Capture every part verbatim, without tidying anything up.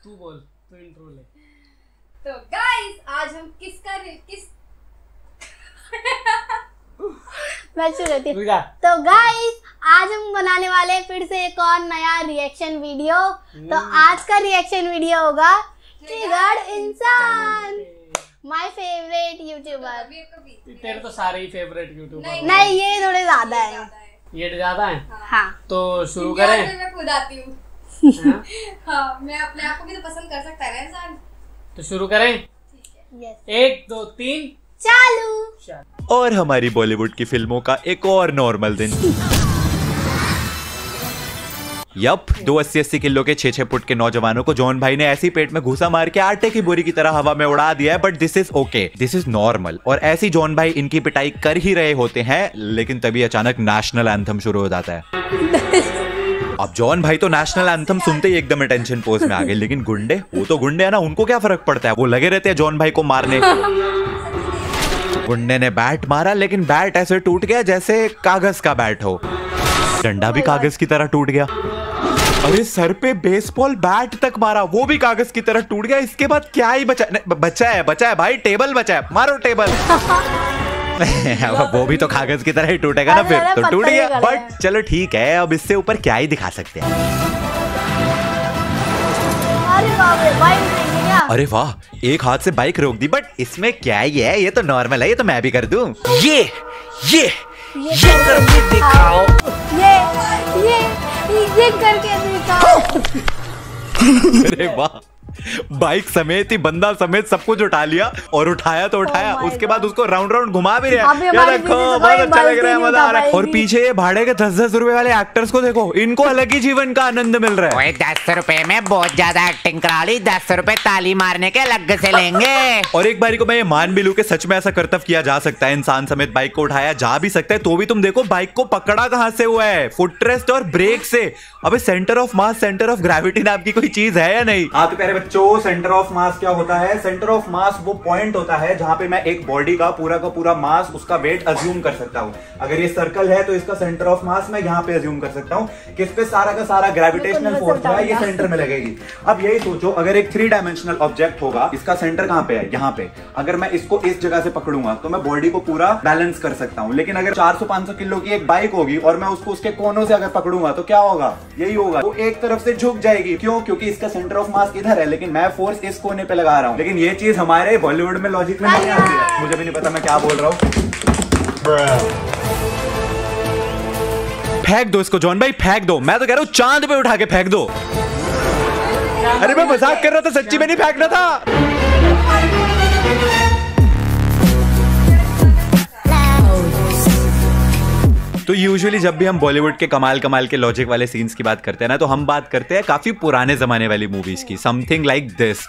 तू बोल, तू इंट्रो ले। तो गाइस आज हम किसका किस मैं शुरू करती हूँ। तो गाइस आज हम बनाने वाले हैं फिर से एक और नया रिएक्शन वीडियो। तो आज का रिएक्शन वीडियो होगा Triggered Insaan, my favourite youtuber. तेरे तो सारे ही फेवरेट यूट्यूबर। नहीं, नहीं ये थोड़े ज्यादा है। ये ज्यादा है? हाँ। तो शुरू करें? मैं खुद आती हूँ। हाँ, मैं अपने आप को भी तो पसंद कर सकता है ना इंसान। तो शुरू करें? यस। एक दो तीन चालू। और हमारी बॉलीवुड की फिल्मों का एक और नॉर्मल दिन। यप, दो अस्सी अस्सी किलो के छह छह फुट के नौजवानों को जॉन भाई ने ऐसी पेट में घुसा मार के आटे की बोरी की तरह हवा में उड़ा दिया है। But this is okay, this is normal. और ऐसी जॉन भाई इनकी पिटाई कर ही रहे होते हैं, लेकिन तभी अचानक नेशनल एंथम शुरू हो जाता है। अब जॉन भाई तो नेशनल एंथम सुनते ही एकदम अटेंशन पोज में आ गए, लेकिन गुंडे, वो तो गुंडे है ना, उनको क्या फर्क पड़ता है, वो लगे रहते हैं जॉन भाई को मारने। गुंडे ने बैट मारा, लेकिन बैट ऐसे टूट गया जैसे कागज का बैट हो। डंडा भी कागज की तरह टूट गया। अरे सर पे बेसबॉल बैट तक मारा, वो भी कागज की तरह टूट गया। इसके बाद क्या ही बचा? बचा है बचा है भाई, टेबल बचा है, मारो टेबल। वो भी तो कागज की तरह ही टूटेगा ना फिर, तो टूट गया। बट चलो ठीक है, अब इससे ऊपर क्या ही दिखा सकते हैं। अरे वाह, एक हाथ से बाइक रोक दी, बट इसमें क्या ही है, ये तो नॉर्मल है, ये तो मैं भी कर दूं। ये ये ये करके दिखाओ, ये ये ये करके दिखाओ। अरे वाह, बाइक समेत ही बंदा समेत सब कुछ उठा लिया, और उठाया तो उठाया, oh उसके बाद उसको राउंड राउंड घुमा भी रहे हैं। ये देखो, बहुत अच्छा लग रहा है, मजा आ रहा है। और पीछे ये भाड़े के दस दस रुपए वाले एक्टर्स को देखो, इनको अलग ही जीवन का आनंद मिल रहा है। दस रुपए में बहुत ज्यादा एक्टिंग करा ली, दस रुपए ताली मारने के अलग से लेंगे। और एक बारी को मैं ये मान भी लूं कि सच में ऐसा कर्तव्य किया जा सकता है, इंसान समेत बाइक को उठाया जा भी सकता है, तो भी तुम देखो बाइक को पकड़ा कहां से हुआ है, फुटरेस्ट और ब्रेक से। अबे centre of mass, centre of gravity नाम की कोई चीज है या नहीं? हाँ तो प्यारे बच्चों, सेंटर ऑफ मास क्या होता है? सेंटर ऑफ मास वो पॉइंट होता है जहां पे मैं एक बॉडी का पूरा का पूरा मास, उसका वेट अज्यूम कर सकता हूं। अगर ये सर्कल है तो इसका सेंटर ऑफ मास मैं यहां पे अज्यूम कर सकता हूं, किस पे सारा का सारा ग्रेविटेशनल फोर्स है, ये सेंटर में लगेगी। अब यही सोचो, अगर एक थ्री डायमेंशनल ऑब्जेक्ट होगा, इसका सेंटर कहां पे है? यहां पे। अगर मैं इसको इस जगह से पकड़ूंगा तो मैं बॉडी को पूरा बैलेंस कर सकता हूं। लेकिन अगर चार सौ पांच सौ किलो की एक बाइक होगी और मैं उसको उसके कोनों से अगर पकड़ूंगा तो क्या होगा? यही होगा, वो एक तरफ से झुक जाएगी। क्यों? क्योंकि इसका सेंटर ऑफ मास इधर है, लेकिन मैं फोर्स इस कोने पे लगा रहा हूं। लेकिन ये चीज हमारे बॉलीवुड में लॉजिक में नहीं आती है। मुझे भी नहीं पता मैं क्या बोल रहा हूं। फेंक दो इसको जॉन भाई, फेंक दो। मैं तो कह रहा हूं चांद पे उठा के फेंक दो। अरे मैं मजाक कर रहा था, सच्ची में नहीं फेंकना था। तो यूजुअली जब भी हम बॉलीवुड के कमाल कमाल के लॉजिक वाले सीन्स की बात करते हैं ना, तो हम बात करते हैं काफी पुराने जमाने वाली मूवीज की। Something like this.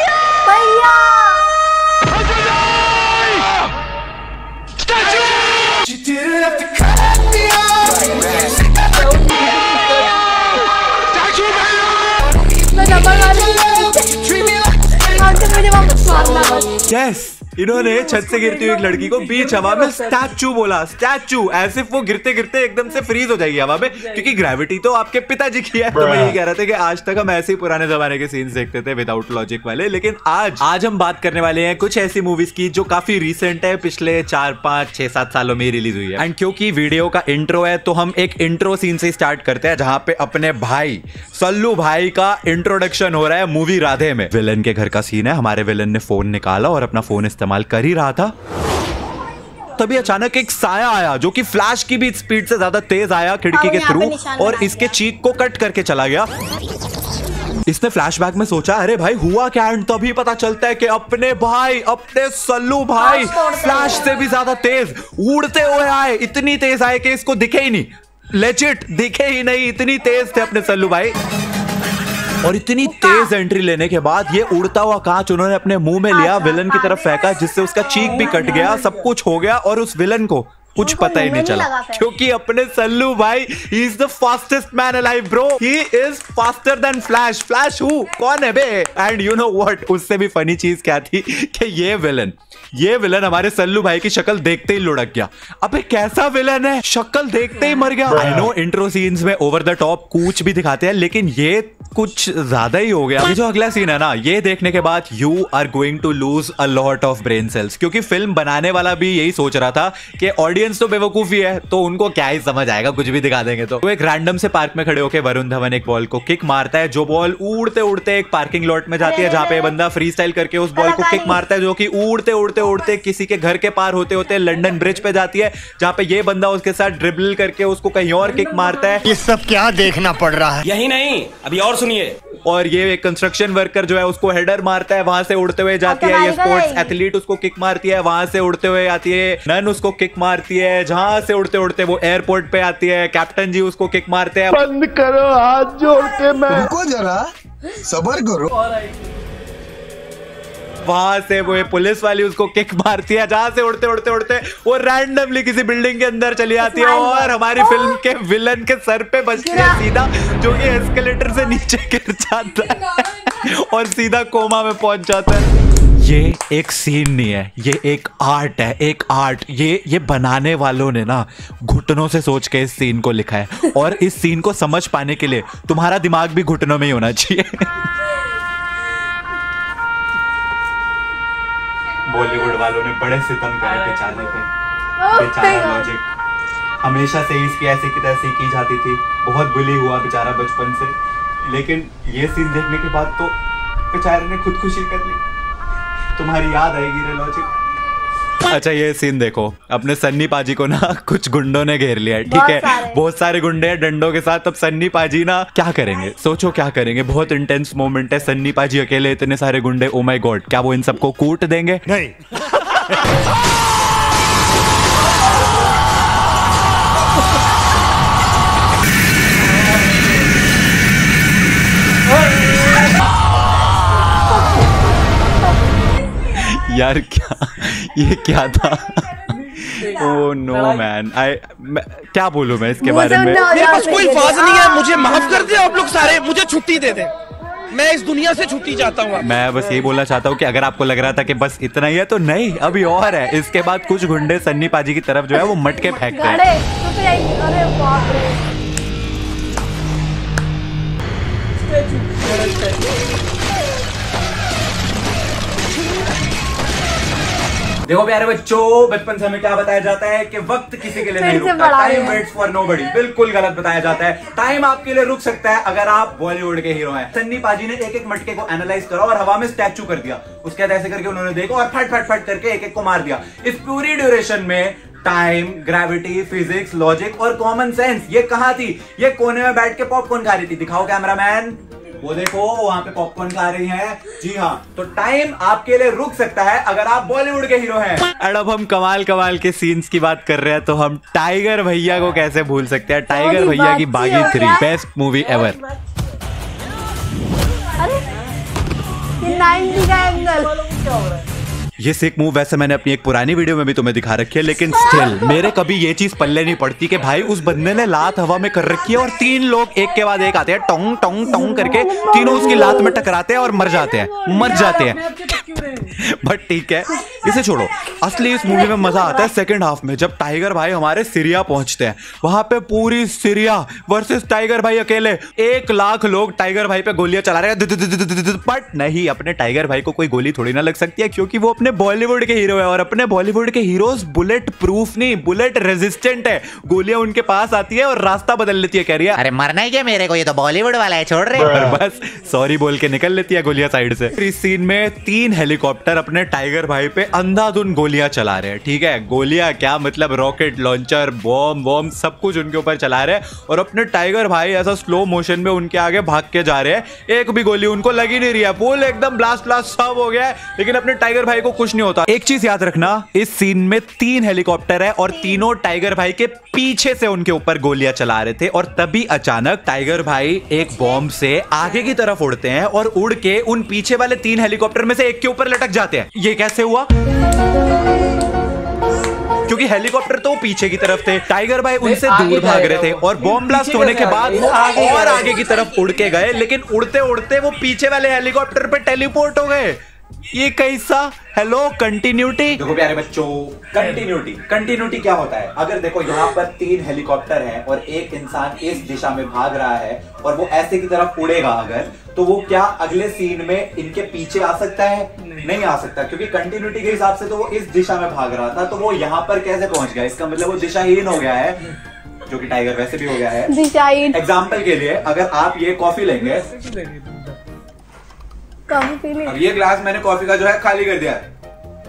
Yes, इन्होंने छत से गिरती हुई एक लड़की को बीच हवा में स्टैचू बोला। स्टैचू, ऐसे वो गिरते गिरते एकदम से फ्रीज हो जाएगी हवा में, क्योंकि ग्रेविटी तो आपके पिताजी की है। तो मैं यही कह रहा था कि आज तक हम ऐसे ही पुराने जमाने के सीन्स देखते थे विदाउट लॉजिक वाले, लेकिन आज आज हम बात करने वाले हैं कुछ ऐसी मूवीज की जो काफी रिसेंट है, पिछले चार पांच छह सात सालों में रिलीज हुई है। एंड क्योंकि वीडियो का इंट्रो है, तो हम एक इंट्रो सीन से स्टार्ट करते हैं, जहां पे अपने भाई सल्लू भाई का इंट्रोडक्शन हो रहा है मूवी राधे में। विलन के घर का सीन है। हमारे विलन ने फोन निकाला और अपना फोन इस्तेमाल कर ही रहा था, तभी अचानक एक साया आया जो कि फ्लैश की भी स्पीड से ज्यादा तेज आया खिड़की के थ्रू, और इसके चीक को कट करके चला गया। इसने फ्लैशबैक में सोचा, अरे भाई हुआ क्या? एंड तभी पता चलता है कि अपने भाई, अपने सल्लू भाई फ्लैश से भी ज्यादा तेज उड़ते हुए आए। इतनी तेज आए कि इसको दिखे ही नहीं, लेजिट दिखे ही नहीं, इतनी तेज थे अपने सल्लू भाई। और इतनी तेज एंट्री लेने के बाद ये उड़ता हुआ कांच उन्होंने अपने मुंह में लिया, विलन की तरफ फेंका, जिससे उसका चीक भी कट गया, सब कुछ हो गया, और उस विलन को कुछ पता ही नहीं चला, क्योंकि अपने सल्लू भाई he is the fastest man alive bro, he is faster than Flash. Flash who कौन है बे? एंड यू नो व्हाट, उससे भी फनी चीज क्या थी कि ये विलन ये विलन हमारे सल्लू भाई की शक्ल देखते ही लुढ़क गया। अबे कैसा विलन है, शक्ल देखते ही मर गया। आई नो इंट्रो सीन्स में ओवर द टॉप कूच भी दिखाते हैं, लेकिन ये कुछ ज्यादा ही हो गया। ये जो अगला सीन है ना, ये देखने के बाद you are going to lose a lot of brain cells, क्योंकि फिल्म बनाने वाला भी यही सोच रहा था कि ऑडियंस तो बेवकूफी है, तो उनको क्या ही समझ आएगा, कुछ भी दिखा देंगे। तो, तो एक रैंडम से पार्क में खड़े होकर वरुण धवन एक बॉल को किक मारता है, जो बॉल उड़ते उड़ते एक पार्किंग लॉट में जाती है, जहाँ पे बंदा फ्री स्टाइल करके उस बॉल को किक मारता है, जो कि उड़ते उड़ते उड़ते किसी के घर के पार होते होते लंदन ब्रिज पे जाती है, जहाँ पे ये बंदा उसके साथ ड्रिबल करके उसको कहीं और किक मारता है। ये सब क्या देखना पड़ रहा है? यही नहीं, अभी और सुनिए। और ये एक कंस्ट्रक्शन वर्कर जो है उसको हेडर मारता है, वहां से उड़ते हुए जाती है। ये स्पोर्ट्स एथलीट उसको किक मारती है, वहां से उड़ते हुए आती है। नन उसको किक मारती है, जहां से उड़ते उड़ते वो एयरपोर्ट पे आती है। कैप्टन जी उसको किक मारते हैं। बंद करो हाथ जोड़ के, मैं रुको जरा, सबर करो। वहां से वो पुलिस वाली उसको किक मारती है, जहां से उड़ते उड़ते उड़ते वो रैंडमली किसी बिल्डिंग के अंदर चली जाती है और हमारी फिल्म के विलन के सर पे बजती है सीधा, जो कि एस्केलेटर से नीचे गिर जाता है और सीधा कोमा में पहुंच जाता है। ये एक सीन नहीं है, ये एक आर्ट है, एक आर्ट। ये ये बनाने वालों ने ना घुटनों से सोच के इस सीन को लिखा है, और इस सीन को समझ पाने के लिए तुम्हारा दिमाग भी घुटनों में ही होना चाहिए। बॉलीवुड वालों ने बड़े सितम करे बेचारे पे, बेचारा लॉजिक। हमेशा से इसकी ऐसी की तैसी की जाती थी, बहुत बुली हुआ बेचारा बचपन से, लेकिन ये सीन देखने के बाद तो बेचारे ने खुदकुशी कर ली। तुम्हारी याद आएगी रे लॉजिक। अच्छा ये सीन देखो, अपने सन्नी पाजी को ना कुछ गुंडों ने घेर लिया है, ठीक है, बहुत सारे गुंडे हैं डंडों के साथ। अब सन्नी पाजी ना क्या करेंगे, सोचो क्या करेंगे। बहुत इंटेंस मोमेंट है, सन्नी पाजी अकेले, इतने सारे गुंडे, ओ माय गॉड, क्या वो इन सबको कूट देंगे? नहीं। यार क्या ये क्या था? ओह नो मैन, आई क्या बोलूं मैं इसके बारे में। मेरे पास कोई अल्फाज नहीं है, मुझे माफ कर दे आप लोग सारे, मुझे छुट्टी दे दे, मैं इस दुनिया से छुट्टी चाहता हूँ। मैं बस यही बोलना चाहता हूँ कि अगर आपको लग रहा था कि बस इतना ही है, तो नहीं, अभी और है। इसके बाद कुछ गुंडे सन्नी पाजी की तरफ जो है वो मटके फेंकते हैं। देखो प्यारे बच्चों, बचपन से हमें क्या बताया जाता है कि वक्त किसी के लिए नहीं रुकता, टाइम वेट्स फॉर नोबडी। बिल्कुल गलत बताया जाता है, टाइम आपके लिए रुक सकता है अगर आप बॉलीवुड के हीरो हैं। सन्नी पाजी ने एक एक मटके को एनालाइज करा और हवा में स्टैचू कर दिया। उसके बाद ऐसे करके उन्होंने देखा और फट फट फट करके एक एक को मार दिया। इस पूरी ड्यूरेशन में टाइम, ग्रेविटी, फिजिक्स, लॉजिक और कॉमन सेंस ये कहाँ थी? ये कोने में बैठ के पॉपकॉर्न खा रही थी। दिखाओ कैमरामैन, वो देखो वहां पे पॉपकॉर्न खा रही हैं। जी हाँ, तो टाइम आपके लिए रुक सकता है अगर आप बॉलीवुड के हीरो हैं। और अब हम कमाल कमाल के सीन्स की बात कर रहे हैं, तो हम टाइगर भैया को कैसे भूल सकते हैं। टाइगर भैया की बागी थ्री बेस्ट मूवी एवर। ये सिक मूव वैसे मैंने अपनी एक पुरानी वीडियो में भी तुम्हें दिखा रखी है, लेकिन स्टिल मेरे कभी ये चीज पल्ले नहीं पड़ती कि भाई उस बंदे ने लात हवा में कर रखी है और तीन लोग एक के बाद एक आते हैं, टोंग टोंग टोंग करके तीनों उसकी लात में टकराते हैं और मर जाते हैं मर जाते हैं बट ठीक है, इसे छोड़ो। असली इस मूवी में मजा आता है सेकंड हाफ में, जब टाइगर भाई हमारे सीरिया पहुंचते हैं। वहां पे पूरी सीरिया वर्सेस टाइगर भाई अकेले, एक लाख लोग टाइगर भाई पे गोलियां चला रहे हैं। बट नहीं, अपने टाइगर भाई को कोई गोली थोड़ी ना लग सकती है, क्योंकि वो अपने बॉलीवुड के हीरो है और अपने बॉलीवुड के हीरोज बुलेट प्रूफ नहीं, बुलेट रेजिस्टेंट है। गोलियां उनके पास आती है और रास्ता बदल लेती है। कह रही है अरे मरना ही क्या मेरे को, ये तो बॉलीवुड वाला है, छोड़ रहे। और बस सॉरी बोल के निकल लेती है गोलियां साइड से। इस सीन में तीन हेलीकॉप्टर अपने टाइगर भाई पे अंधाधुन गोलियां चला रहे हैं, ठीक है। गोलियां क्या मतलब, रॉकेट लॉन्चर, बॉम्ब बॉम्ब सब कुछ उनके ऊपर चला रहे हैं और अपने टाइगर भाई ऐसा स्लो मोशन में उनके आगे भाग के जा रहे हैं। एक भी गोली उनको लगी नहीं रही है, फुल एकदम ब्लास्ट ब्लास्ट सब हो गया है, लेकिन अपने टाइगर भाई को कुछ नहीं होता। एक चीज याद रखना, इस सीन में तीन हेलीकॉप्टर है और तीनों टाइगर भाई के पीछे से उनके ऊपर गोलियां चला रहे थे। और तभी अचानक टाइगर भाई एक बॉम्ब से आगे की तरफ उड़ते हैं और उड़ के उन पीछे वाले तीन हेलीकॉप्टर में से एक के ऊपर लटक जाते हैं। ये कैसे हुआ? क्योंकि हेलीकॉप्टर तो पीछे की तरफ थे, टाइगर भाई उनसे आगे दूर भाग रहे थे जाएगा वो। और बॉम्ब ब्लास्ट पीछे होने के कैसे बाद आगे? वो आगे और जाएगा। आगे की तरफ उड़ के गए, लेकिन उड़ते उड़ते वो पीछे वाले हेलीकॉप्टर पे टेलीपोर्ट हो गए। ये कैसा? Hello continuity. देखो प्यारे बच्चों, कंटिन्यूटी कंटिन्यूटी क्या होता है? अगर देखो यहाँ पर तीन हेलीकॉप्टर हैं और एक इंसान इस दिशा में भाग रहा है और वो ऐसे की तरफ उड़ेगा अगर, तो वो क्या अगले सीन में इनके पीछे आ सकता है? नहीं, नहीं आ सकता, क्योंकि कंटिन्यूटी के हिसाब से तो वो इस दिशा में भाग रहा था, तो वो यहाँ पर कैसे पहुंच गया? इसका मतलब वो दिशाहीन हो गया है, जो कि टाइगर वैसे भी हो गया है दिशाहीन। एग्जाम्पल के लिए अगर आप ये कॉफी लेंगे, कॉफी पी ली। अब ये ग्लास मैंने कॉफी का जो है खाली कर दिया है,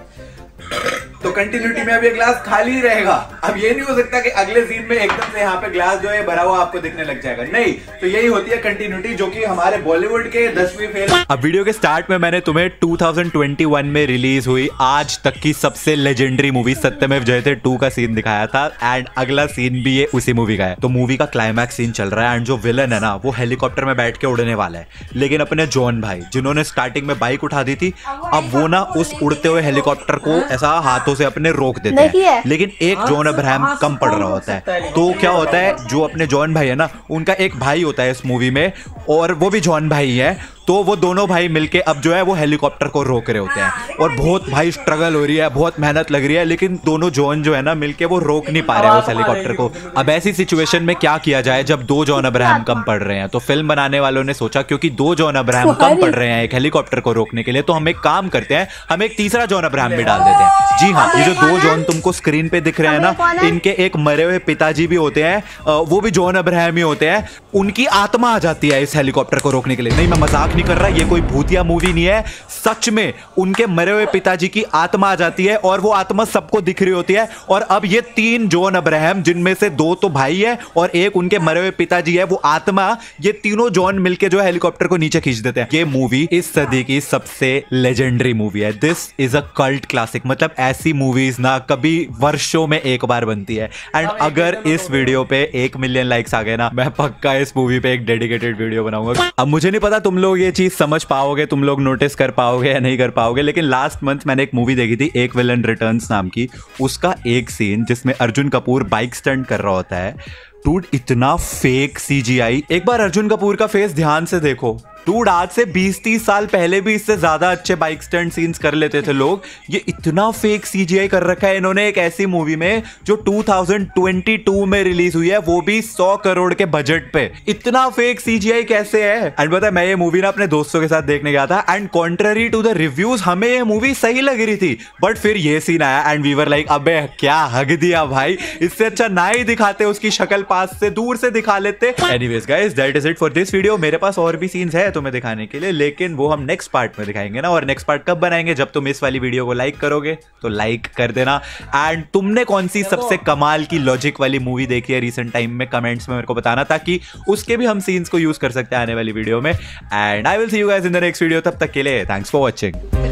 तो कंटिन्यूटी में अब ये ग्लास खाली ही रहेगा। अब ये नहीं हो सकता कि अगले सीन में एकदम से यहाँ पे ग्लास जो है भरा हुआ आपको दिखने लग जाएगा, नहीं। तो यही होती है कंटिन्यूटी, जो कि हमारे बॉलीवुड के दसवीं फेल। अब वीडियो के स्टार्ट में मैंने तुम्हें दो हज़ार इक्कीस में रिलीज हुई आज तक की सबसे लेजेंडरी मूवी सत्यमेव जयते टू का सीन दिखाया था, एंड अगला सीन भी ये उसी मूवी का है। तो मूवी का क्लाइमैक्स सीन चल रहा है एंड जो विलन है ना, वो हेलीकॉप्टर में बैठ के उड़ने वाला है, लेकिन अपने जॉन भाई जिन्होंने स्टार्टिंग में बाइक उठा दी थी, अब वो ना उस उड़ते हुए हेलीकॉप्टर को ऐसा हाथों से अपने रोक देते हैं, लेकिन एक जॉन अब्राहम कम पड़ रहा होता है। तो क्या होता है, जो अपने जॉन भाई है ना, उनका एक भाई होता है इस मूवी में और वो भी जॉन भाई है, तो वो दोनों भाई मिलके अब जो है वो हेलीकॉप्टर को रोक रहे होते हैं और बहुत भाई स्ट्रगल हो रही है, बहुत मेहनत लग रही है, लेकिन दोनों जॉन जो है ना मिलके वो रोक नहीं पा रहे हैं उस हेलीकॉप्टर को। अब ऐसी सिचुएशन में क्या किया जाए जब दो जॉन अब्राहम कम पड़ रहे हैं? तो फिल्म बनाने वालों ने सोचा क्योंकि दो जॉन अब्राहम कम पड़ रहे हैं एक हेलीकॉप्टर को रोकने के लिए, तो हम एक काम करते हैं, हम एक तीसरा जॉन अब्राहम भी डाल देते हैं। जी हाँ, ये जो दो जॉन तुमको स्क्रीन पे दिख रहे हैं ना, इनके एक मरे हुए पिताजी भी होते हैं, वो भी जॉन अब्राहम ही होते हैं। उनकी आत्मा आ जाती है इस हेलीकॉप्टर को रोकने के लिए। नहीं, मैं मजाक नहीं कर रहा, ये कोई भूतिया मूवी नहीं है, सच में उनके मरे हुए पिताजी की आत्मा आ जाती है और वो आत्मा सबको दिख रही होती है। और अब ये तीन जॉन अब्राहम, जिनमें से दो तो भाई है और एक उनके मरे हुए पिताजी है, वो आत्मा, ये तीनों जॉन मिलके जो हेलीकॉप्टर को नीचे खींच देते हैं। ये मूवी इस सदी की सबसे लेजेंडरी मूवी है। This is a cult classic. मतलब ऐसी मूवीज ना कभी वर्षों में एक बार बनती है। एंड अगर इस वीडियो पे एक मिलियन लाइक्स आ गए ना, मैं पक्का इस मूवी पे एक डेडिकेटेड वीडियो बनाऊंगा। अब मुझे नहीं पता तुम लोग ये चीज समझ पाओगे, तुम लोग नोटिस कर पाओगे या नहीं कर पाओगे, लेकिन लास्ट मंथ मैंने एक मूवी देखी थी, एक विलन रिटर्न्स नाम की। उसका एक सीन जिसमें अर्जुन कपूर बाइक स्टंट कर रहा होता है, डूड इतना फेक सीजीआई। एक बार अर्जुन कपूर का फेस ध्यान से देखो डूड, आज से बीस तीस साल पहले भी इससे ज्यादा अच्छे बाइक स्टंट सीन्स कर लेते थे लोग। ये इतना फेक सीजीआई कर रखा है इन्होंने एक ऐसी मूवी में जो दो हज़ार बाईस में रिलीज हुई है, वो भी सौ करोड़ के बजट पे। इतना फेक सीजीआई कैसे है? एंड पता है, मैं ये मूवी ना अपने दोस्तों के साथ देखने गया था and contrary to the reviews हमें ये मूवी सही लग रही थी, बट फिर ये सीन आया एंड वी वर लाइक, अबे क्या हग दिया भाई, इससे अच्छा ना ही दिखाते, उसकी शक्ल पास से दूर से दिखा लेते। Anyways guys, that is it for this video. मेरे पास और भी सीन्स है तुम्हें दिखाने के लिए, लेकिन वो हम नेक्स्ट पार्ट में दिखाएंगे ना। और नेक्स्ट पार्ट कब बनाएंगे? जब तुम इस वाली वीडियो को लाइक करोगे, तो लाइक कर देना। एंड तुमने कौन सी सबसे कमाल की लॉजिक वाली मूवी देखी है रिसेंट टाइम में, कमेंट्स में मेरे को बताना, ताकि उसके भी हम सीन्स को यूज कर सकते हैं आने वाली वीडियो में। And I will see you guys in the next video. तब तक के लिए थैंक्स फॉर वॉचिंग।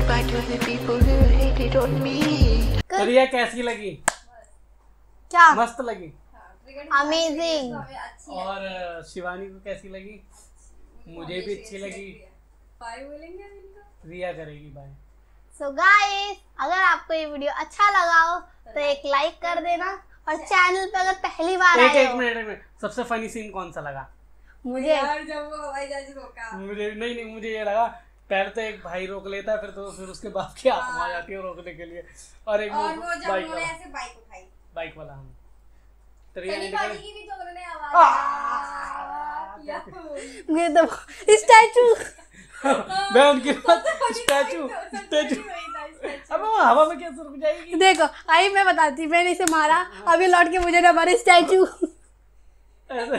रिया कैसी लगी? क्या मस्त लगी, अमेजिंग। और शिवानी को कैसी लगी? मुझे भी अच्छी लगी। बाय बोलेंगे इनका, रिया करेगी बाय। सो गाइस, अगर आपको ये वीडियो अच्छा लगा हो तो एक लाइक कर देना, और चैनल पे अगर पहली बार एक आए एक हो, मिनट एक मिनट सबसे फनी सीन कौन सा लगा? मुझे यार जब वो हवाई जहाज रोका, मुझे नहीं नहीं मुझे ये लगा, पहले तो एक भाई रोक लेता है, फिर तो फिर उसके बाप की आत्मा आ जाती है रोकने के लिए, और एक और वो जब बाइक उन्होंने वाला ऐसे बाइक उठाई, बाइक वाला हम तो रिया सनी ने भाई निकल- की भी तो उन्होंने आवाज किया। मुझे तो स्टैचू मैं उनके स्टैचू स्टैचू अब वो हवा में कैसे रुक जाएगी? देखो आई, मैं बताती, मैंने इसे मारा, अभी लौट के मुझे ना मारे स्टैचू। ऐसे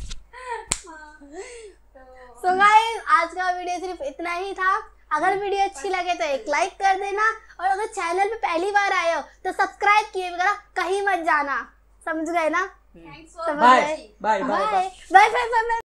सो गाइस, आज का वीडियो सिर्फ इतना ही था। अगर वीडियो अच्छी लगे तो एक लाइक कर देना, और अगर चैनल पे पहली बार आए हो तो सब्सक्राइब किए बगैर कहीं मत जाना, समझ गए ना? Thanks for bye bye bye bye bye bye bye.